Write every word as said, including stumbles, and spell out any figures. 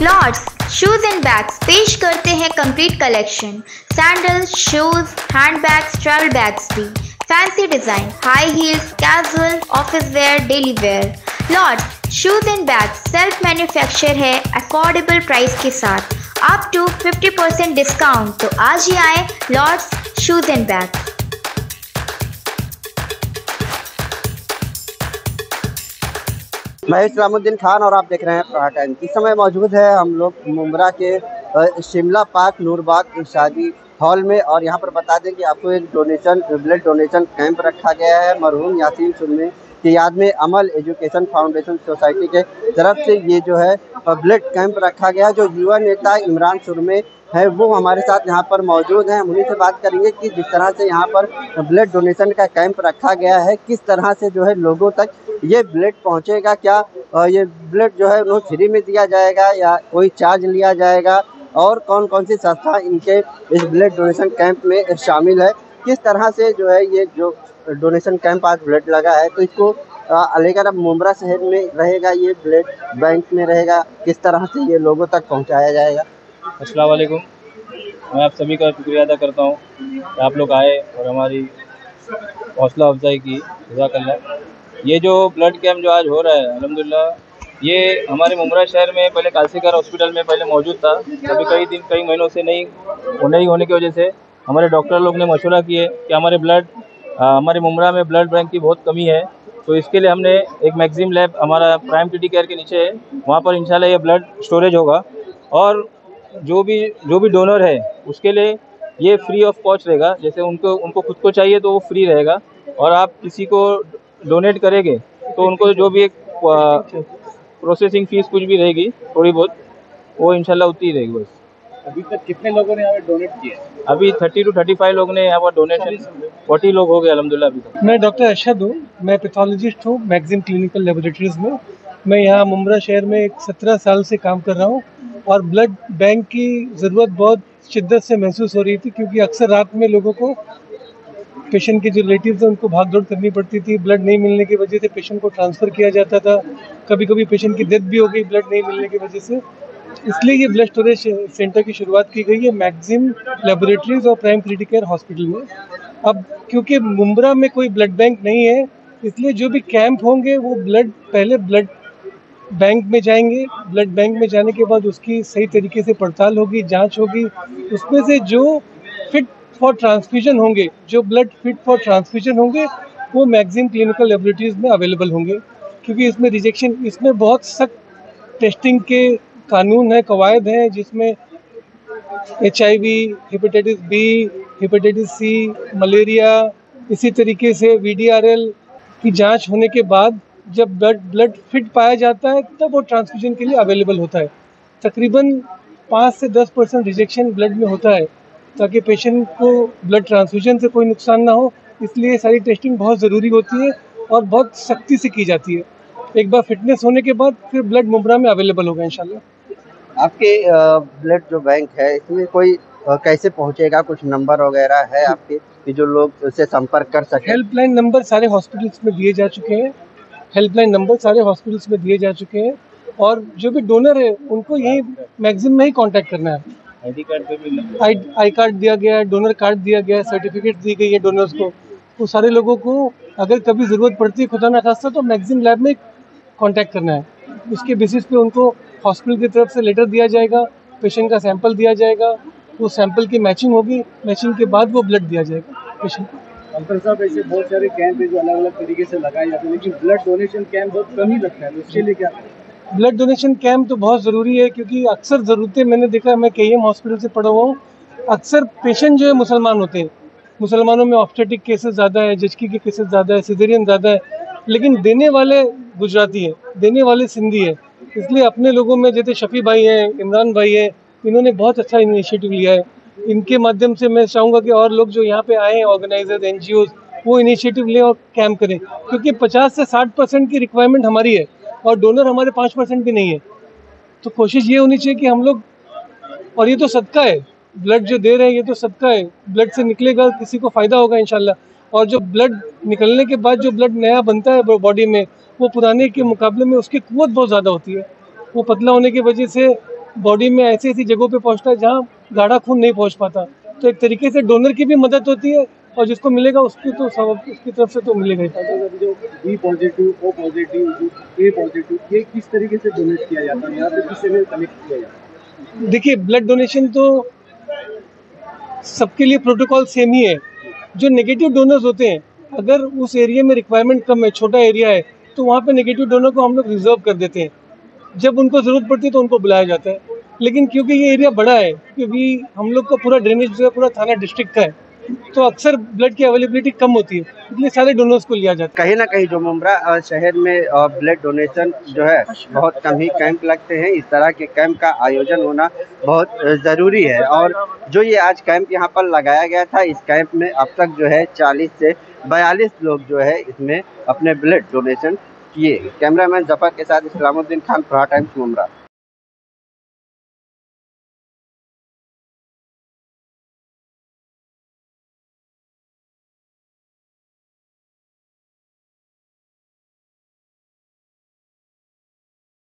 Lord's shoes and bags पेश करते हैं complete collection. Sandals, shoes, handbags, travel bags भी, fancy design, high heels, casual, office wear, daily wear. Lords shoes and bags self manufacture है affordable price के साथ up to fifty percent discount. तो आज ही आए लॉर्ड्स शूज एंड बैग्स। मैं इस्लामुद्दीन खान और आप देख रहे हैं प्रहार टाइम्स। इस समय मौजूद है हम लोग मुंब्रा के शिमला पार्क नूरबाग शादी हॉल में, और यहाँ पर बता दें कि आपको एक डोनेशन ब्लड डोनेशन कैंप रखा गया है मरहूम यासीन सुरमे की याद में। अमल एजुकेशन फाउंडेशन सोसाइटी के तरफ से ये जो है ब्लड कैंप रखा गया। जो युवा नेता इमरान सुरमे है वो हमारे साथ यहाँ पर मौजूद हैं। हम उन्हीं से बात करेंगे कि जिस तरह से यहाँ पर ब्लड डोनेशन का कैंप रखा गया है, किस तरह से जो है लोगों तक ये ब्लड पहुँचेगा। क्या ये ब्लड जो है उन्हें फ्री में दिया जाएगा या कोई चार्ज लिया जाएगा, और कौन कौन सी संस्था इनके इस ब्लड डोनेशन कैंप में शामिल है, किस तरह से जो है ये जो डोनेशन कैंप आज ब्लड लगा है तो इसको लेकर अब मुंब्रा शहर में रहेगा, ये ब्लड बैंक में रहेगा, किस तरह से ये लोगों तक पहुंचाया जाएगा। अस्सलाम वालेकुम, मैं आप सभी का शुक्रिया अदा करता हूँ कि आप लोग आए और हमारी हौसला अफजाई की। जज़ाकल्लाह। ये जो ब्लड कैंप जो आज हो रहा है अल्हम्दुलिल्लाह, ये हमारे मुंब्रा शहर में पहले कालसीकर हॉस्पिटल में पहले मौजूद था। अभी कई दिन कई महीनों से नहीं नहीं होने की वजह से हमारे डॉक्टर लोग ने मशवरा किए कि हमारे ब्लड हमारे मुंब्रा में ब्लड बैंक की बहुत कमी है। तो इसके लिए हमने एक मैक्सिम लैब हमारा प्राइम टी टी केयर के नीचे है, वहाँ पर इंशाल्लाह ये ब्लड स्टोरेज होगा, और जो भी जो भी डोनर है उसके लिए ये फ्री ऑफ कॉस्ट रहेगा। जैसे उनको उनको खुद को चाहिए तो वो फ्री रहेगा, और आप किसी को डोनेट करेंगे तो उनको जो भी एक प्रोसेसिंग फीस कुछ भी रहेगी थोड़ी बहुत, वो इंशाल्लाह उतनी ही रहेगी बस। अभी तक कितने लोगों ने यहाँ पे डोनेट किया? अभी थर्टी टू थर्टी फाइव लोग ने यहाँ पर डोनेशन, फोर्टी लोग हो गए अल्हम्दुलिल्लाह अभी तक। मैं डॉक्टर अरशद हूँ, मैं पैथोलॉजिस्ट हूँ मैक्सिम क्लिनिकल लेबोरेटरीज में। मैं यहाँ मुंब्रा शहर में एक सत्रह साल से काम कर रहा हूँ, और ब्लड बैंक की ज़रूरत बहुत शिद्दत से महसूस हो रही थी, क्योंकि अक्सर रात में लोगों को पेशेंट के जो रिलेटिव्स हैं उनको भाग दौड़ करनी पड़ती थी। ब्लड नहीं मिलने की वजह से पेशेंट को ट्रांसफ़र किया जाता था, कभी कभी पेशेंट की डेथ भी हो गई ब्लड नहीं मिलने की वजह से। इसलिए ये ब्लड स्टोरेज सेंटर की शुरुआत की गई है मैक्सिम लेबोरेटरीज और प्राइम क्रिटिकल केयर हॉस्पिटल में। अब क्योंकि मुंब्रा में कोई ब्लड बैंक नहीं है, इसलिए जो भी कैंप होंगे वो ब्लड पहले ब्लड बैंक में जाएंगे। ब्लड बैंक में जाने के बाद उसकी सही तरीके से पड़ताल होगी, जांच होगी। उसमें से जो फिट फॉर ट्रांसफ्यूजन होंगे, जो ब्लड फिट फॉर ट्रांसफ्यूजन होंगे, वो मैक्सिम क्लिनिकल लेबोरेटरीज में अवेलेबल होंगे। क्योंकि इसमें रिजेक्शन, इसमें बहुत सख्त टेस्टिंग के कानून है, कवायद हैं, जिसमें H I V, hepatitis B, hepatitis C, malaria, इसी तरीके से वी डी आर एल की जांच होने के बाद जब ब्लड ब्लड फिट पाया जाता है तब वो ट्रांसफ्यूजन के लिए अवेलेबल होता है। तकरीबन पाँच से दस परसेंट रिजेक्शन ब्लड में होता है, ताकि पेशेंट को ब्लड ट्रांसफ्यूजन से कोई नुकसान ना हो। इसलिए सारी टेस्टिंग बहुत ज़रूरी होती है और बहुत सख्ती से की जाती है। एक बार फिटनेस होने के बाद फिर ब्लड मुंब्रा में अवेलेबल होगा इंशाल्लाह। आपके ब्लड जो बैंक है इसमें कोई कैसे पहुंचेगा, कुछ नंबर वगैरह है आपके कि जो लोग उससे संपर्क कर सकें? हेल्पलाइन नंबर सारे हॉस्पिटल्स में दिए जा चुके हैं, हेल्पलाइन नंबर सारे हॉस्पिटल्स में दिए जा चुके हैं, और जो भी डोनर है उनको यही मैक्सिम में ही कांटेक्ट करना है। आई कार्ड पे भी आई आई कार्ड दिया गया है, डोनर कार्ड दिया गया है, सर्टिफिकेट दी गई है डोनर्स को। तो सारे लोगों को अगर कभी ज़रूरत पड़ती है खुदा ना खास्ता तो मैक्सिम लैब में कांटेक्ट करना है। उसके बेसिस पे उनको हॉस्पिटल की तरफ से लेटर दिया जाएगा, पेशेंट का सैंपल दिया जाएगा, वो सैंपल की मैचिंग होगी, मैचिंग के बाद वो ब्लड दिया जाएगा पेशेंट को। डॉक्टर साहब, ऐसे बहुत सारे कैंप है जो अलग अलग तरीके से लगाए जाते हैं, लेकिन ब्लड डोनेशन कैंप बहुत कम ही लगता है, तो इसके लिए क्या करें? ब्लड डोनेशन कैंप तो बहुत ज़रूरी है, क्योंकि अक्सर ज़रूरतें मैंने देखा, मैं के ई एम हॉस्पिटल से पढ़ा हुआ हूँ, अक्सर पेशेंट जो है मुसलमान होते हैं। मुसलमानों में ऑब्स्टेटिक केसेस ज़्यादा है, जचकी के केसेस ज़्यादा है, सिजेरियन ज़्यादा है, लेकिन देने वाले गुजराती है, देने वाले सिंधी है। इसलिए अपने लोगों में जैसे शफी भाई हैं, इमरान भाई हैं, इन्होंने बहुत अच्छा इनिशिएटिव लिया है। इनके माध्यम से मैं चाहूँगा कि और लोग जो यहाँ पे आए हैं, ऑर्गेनाइजर्स, एन जी ओज़, वो इनिशिएटिव लें और कैंप करें, क्योंकि पचास से साठ परसेंट की रिक्वायरमेंट हमारी है और डोनर हमारे पाँच परसेंट भी नहीं है। तो कोशिश ये होनी चाहिए कि हम लोग, और ये तो सदका है, ब्लड जो दे रहे हैं ये तो सदका है, ब्लड से निकलेगा, किसी को फ़ायदा होगा इंशाल्लाह। और जो ब्लड निकलने के बाद जो ब्लड नया बनता है बॉडी में, वो पुराने के मुकाबले में उसकी कुव्वत बहुत ज़्यादा होती है। वो पतला होने की वजह से बॉडी में ऐसी ऐसी जगहों पे पहुंचता है जहां गाढ़ा खून नहीं पहुंच पाता। तो एक तरीके से डोनर की भी मदद होती है और जिसको मिलेगा उसकी तो सब उसकी तरफ से तो मिलेगा ही। जो B positive, O positive, A positive, ये किस तरीके से डोनेट किया जाता है, यहाँ पे किससे में कनेक्ट किया जाता है? देखिए, ब्लड डोनेशन तो सबके लिए प्रोटोकॉल सेम ही है। जो नेगेटिव डोनर्स होते हैं, अगर उस एरिया में रिक्वायरमेंट कम है, छोटा एरिया है, तो वहाँ पे नेगेटिव डोनर को हम लोग रिजर्व कर देते हैं। जब उनको ज़रूरत पड़ती है तो उनको बुलाया जाता है। लेकिन क्योंकि ये एरिया बड़ा है, क्योंकि हम लोग का पूरा ड्रेनेज जो है पूरा थाना डिस्ट्रिक्ट का है, तो अक्सर ब्लड की अवेलेबिलिटी कम होती है, इसलिए सारे डोनर्स को लिया जाता है। कहीं ना कहीं जो मुंब्रा शहर में ब्लड डोनेशन जो है बहुत कम ही कैंप लगते हैं। इस तरह के कैंप का आयोजन होना बहुत ज़रूरी है। और जो ये आज कैंप यहाँ पर लगाया गया था, इस कैंप में अब तक जो है चालीस से बयालीस लोग जो है इसमें अपने ब्लड डोनेशन किए। कैमरामैन जफर के साथ इस्लामुद्दीन खान, प्रहार टाइम्स, मुंब्रा।